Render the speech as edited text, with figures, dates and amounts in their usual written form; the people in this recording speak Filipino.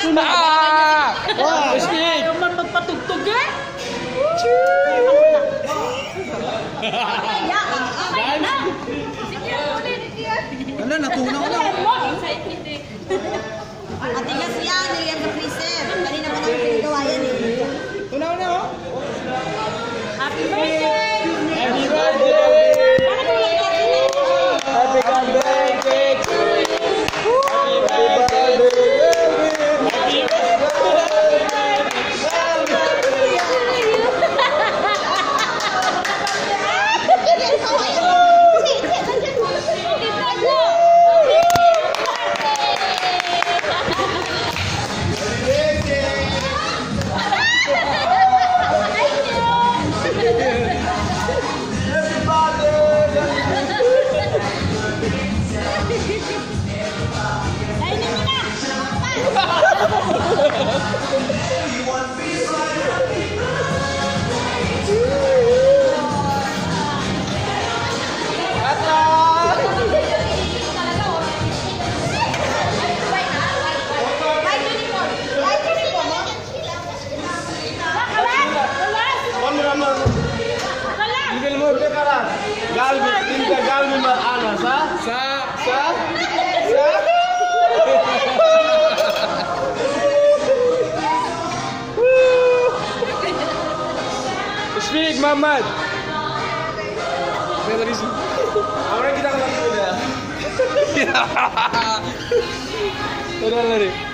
Wah, Speak. Ayaw man magpatugtog eh. Ano, natunaw na. Ate nga siya, nilagyan ka freezer. Kanina pa namin pinagawa yan eh. Tunaw na, oh. Happy birthday! Happy birthday! Happy birthday to you! Happy birthday! Happy Gagal mo mag-ana sa? Speak, Muhammad. Orang kita kan udah. Udah lari.